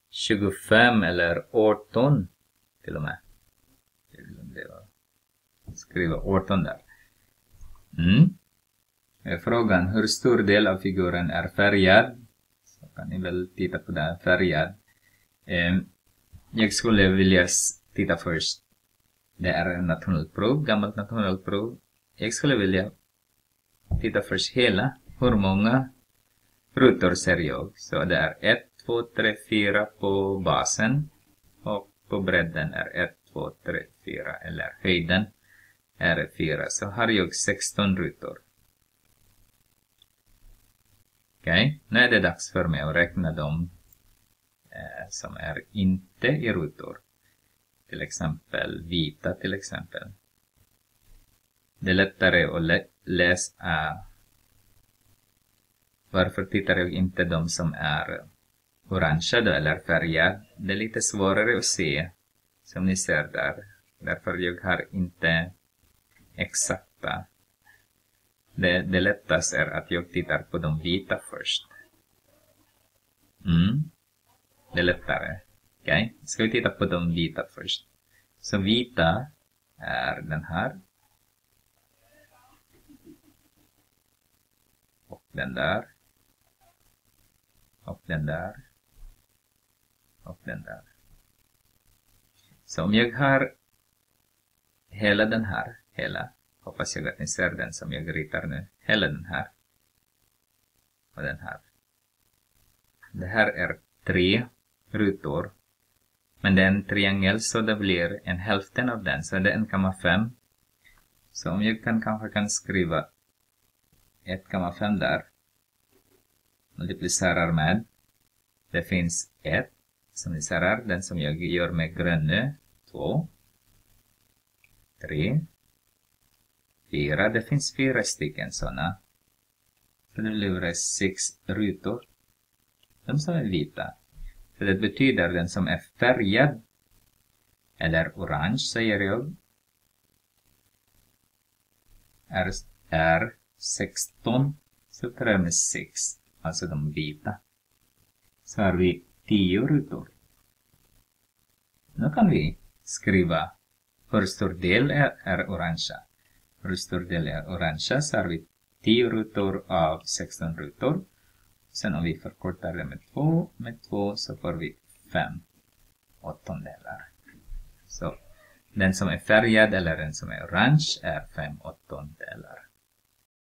25 eller 18 till och med. Jag glömde skriva 18 där. Frågan, hur stor del av figuren är färgad? Så kan ni väl titta på den, färgad. Jag skulle vilja titta först. Det är en nationellt prov, gammalt nationellt prov. Jag skulle vilja titta först hela. Hur många rutor ser jag? Så det är 1, 2, 3, 4 på basen. Och på bredden är 1, 2, 3, 4. Eller höjden är 4. Så har jag 16 rutor. Okej, nu är det dags för mig att räkna dem som är inte i rutor. Till exempel vita till exempel. Det är lättare att läsa. Varför tittar jag inte de som är orangea då, eller färgad? Det är lite svårare att se som ni ser där. Därför jag har inte exakta. Det lättaste är att jag tittar på de vita först. Det är lättare. Okej, ska vi titta på de vita först. Så vita är den här. Och den där. Och den där. Och den där. Så om jag har hela den här. Hoppas jag att ni ser den som jag ritar nu. Hela den här. Och den här. Det här är 3 rutor. Men det är en triangel så det blir en hälften av den. Så det är 1,5. Så om jag kanske kan skriva 1,5 där. Multiplicerar med. Det finns 1. Som ni ser här. Den som jag gör med gröna. 2. 3. 4. Det finns 4 stycken sådana. Så det blir 6 rutor. De som är vita. Så det betyder den som är färgad. Eller orange säger jag. Är 16. Så tar jag med 6. Alltså de vita. Så har vi 10 rutor. Nu kan vi skriva hur stor del är orangea. Hur stor del är orangea så har vi 10 rutor av 16 rutor. Sen om vi förkortar det med 2 så får vi 5 åttondelar. Så den som är färgad eller den som är orange är 5 åttondelar.